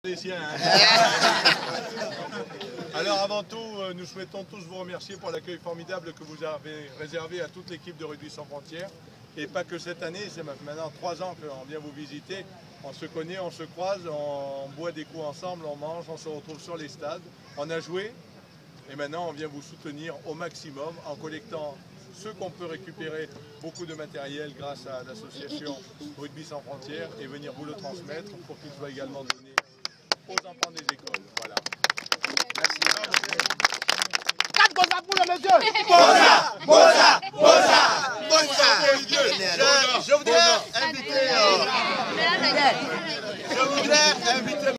Les siens, hein. Alors avant tout, nous souhaitons tous vous remercier pour l'accueil formidable que vous avez réservé à toute l'équipe de Rugby Sans Frontières. Et pas que cette année, c'est maintenant 3 ans qu'on vient vous visiter. On se connaît, on se croise, on boit des coups ensemble, on mange, on se retrouve sur les stades. On a joué et maintenant on vient vous soutenir au maximum en collectant ce qu'on peut récupérer, beaucoup de matériel grâce à l'association Rugby Sans Frontières et venir vous le transmettre pour qu'il soit également donné aux enfants des écoles. Voilà. Merci. 4 Boza pour le monsieur. Boza. Je voudrais inviter